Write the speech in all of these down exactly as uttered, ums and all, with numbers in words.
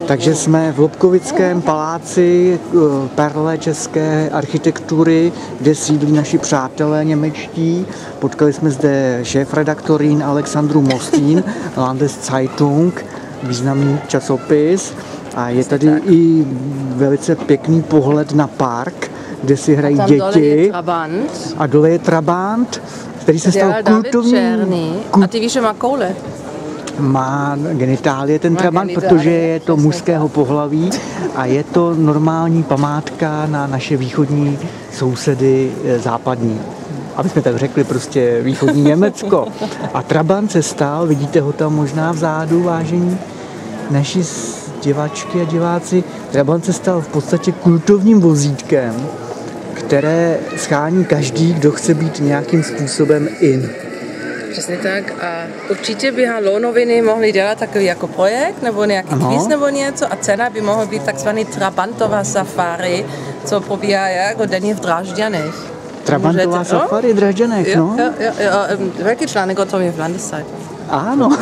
Takže jsme v Lobkovickém paláci, perle české architektury, kde sídlí naši přátelé němečtí. Potkali jsme zde šéfredaktorín Alexandru Mostín, Landeszeitung, významný časopis. A je tady i velice pěkný pohled na park, kde si hrají a děti. Dole je Trabant. A dole je Trabant, který se stal kultovní. A ty víš, že má koule? Má genitálie ten má Trabant, genitálie, protože je to mužského pohlaví a je to normální památka na naše východní sousedy západní. Aby jsme tak řekli, prostě východní Německo. A Trabant se stal, vidíte ho tam možná vzadu, vážení naši diváčky a diváci, Trabant se stal v podstatě kultovním vozítkem, které schání každý, kdo chce být nějakým způsobem in. Přesně tak a určitě by Halo noviny mohli dělat takový jako projekt nebo nějaký ano. Quiz nebo něco a cena by mohla být takzvaný Trabantová safari, co probíhá jako denně v Drážďanech. Trabantová Můžete, safari v Drážďanech, no? Jo, jo, jo, velký článek o tom je v Landeszeitung. Ano.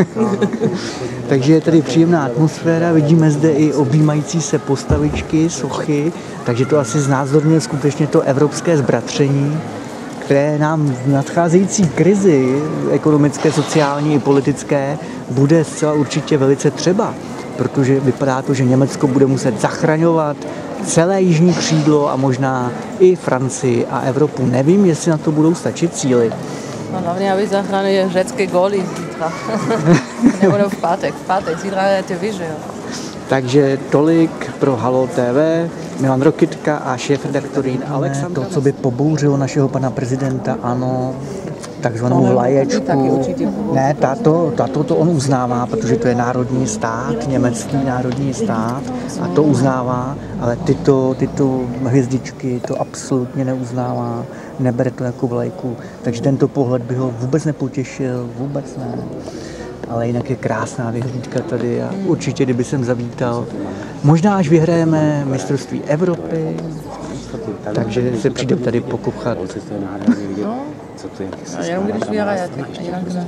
Takže je tady příjemná atmosféra, vidíme zde i objímající se postavičky, sochy, takže to asi znázorňuje skutečně to evropské zbratření, které nám v nadcházející krizi ekonomické, sociální i politické bude zcela určitě velice třeba, protože vypadá to, že Německo bude muset zachraňovat celé jižní křídlo a možná i Francii a Evropu. Nevím, jestli na to budou stačit síly. No, hlavně, aby zachránili řecké góly zítra. Nebo v pátek. V pátek, zítra je to víš, jo. Takže tolik pro Halo T V, Milan Rokytka a šéfredaktorín Alexandr. To, co by pobouřilo našeho pana prezidenta, ano, takzvanou vlaječku. Ne, tato, tato to on uznává, protože to je národní stát, německý národní stát a to uznává, ale tyto, tyto hvězdičky to absolutně neuznává, nebere to jako vlajku, takže tento pohled by ho vůbec nepotěšil, vůbec ne. Ale jinak je krásná vyhlídka tady a určitě, kdyby jsem zavítal, možná až vyhrajeme mistrovství Evropy, takže se přijde tady pokochat. No, a jenom když vyhrajete, jinak ne.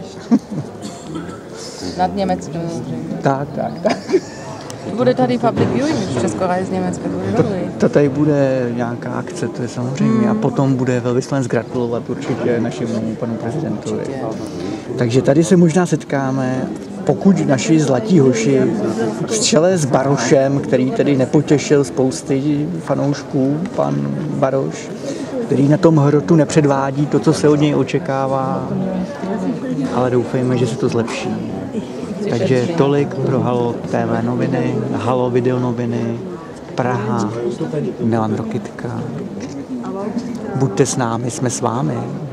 Nad Německem. Tak, tak, tak. Bude tady public viewing, když Česko hraje z Německa, bude dobrý. To tady bude nějaká akce, to je samozřejmě, a potom bude velvyslanec gratulovat určitě našemu panu prezidentovi. Takže tady se možná setkáme, pokud naši zlatí hoši v čele s Barošem, který tedy nepotěšil spousty fanoušků, pan Baroš, který na tom hrotu nepředvádí to, co se od něj očekává, ale doufejme, že se to zlepší. Takže tolik pro Halo T V noviny, Halo video noviny, Praha, Milan Rokytka. Buďte s námi, jsme s vámi.